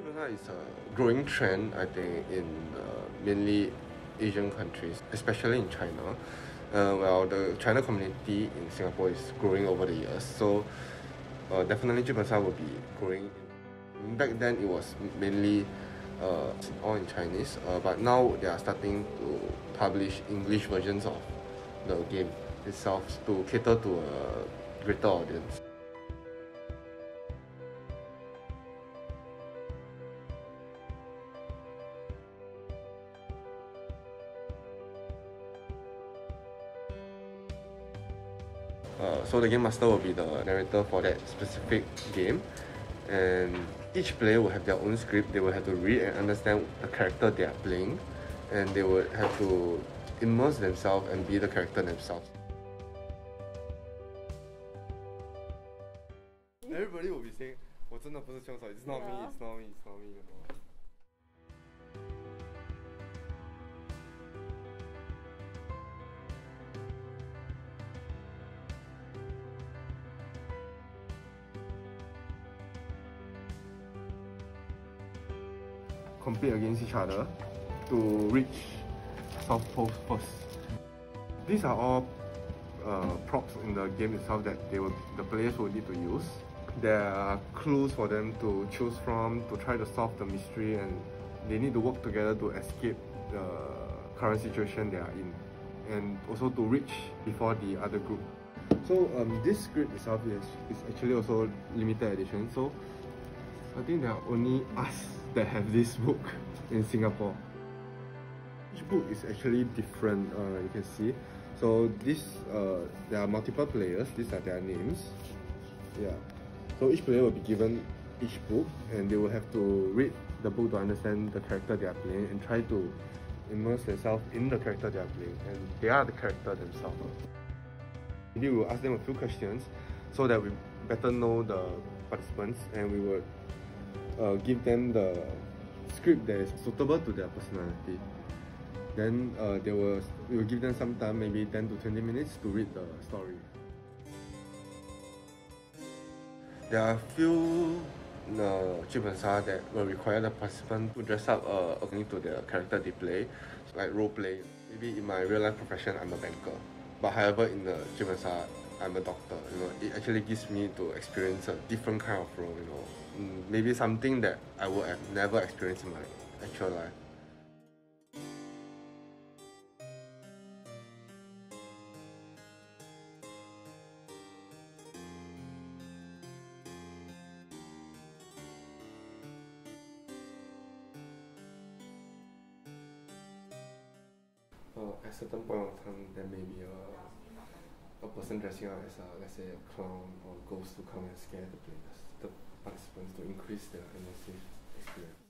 Chibana is a growing trend, I think, in mainly Asian countries, especially in China. Well, the China community in Singapore is growing over the years, so definitely Chibana will be growing. Back then, it was mainly all in Chinese, but now they are starting to publish English versions of the game itself to cater to a greater audience. So the game master will be the narrator for that specific game, and each player will have their own script. They will have to read and understand the character they are playing, and they will have to immerse themselves and be the character themselves. Everybody will be saying, 我真的不是凶手, it's not me, it's not me, it's not me, you know. Compete against each other to reach South Pole first. These are all props in the game itself that the players will need to use. There are clues for them to choose from to try to solve the mystery, and they need to work together to escape the current situation they are in, and also to reach before the other group. So this script itself is actually also limited edition. So I think there are only us that have this book in Singapore. Each book is actually different, you can see. So there are multiple players, these are their names. Yeah. So each player will be given each book, and they will have to read the book to understand the character they are playing and try to immerse themselves in the character they are playing, and they are the character themselves. Maybe we will ask them a few questions so that we better know the participants, and we will give them the script that is suitable to their personality. Then we will give them some time, maybe 10 to 20 minutes to read the story. There are a few Chibana that will require the participant to dress up according to the character they play, like role play. Maybe in my real life profession, I'm a banker, but however in the Chibana, I'm a doctor. You know, it actually gives me to experience a different kind of role. You know, maybe something that I would have never experienced in my actual life. At a certain point of time, there may be a person dressing up as let's say a clown or ghost to come and scare the players, the participants, to increase their immersive experience.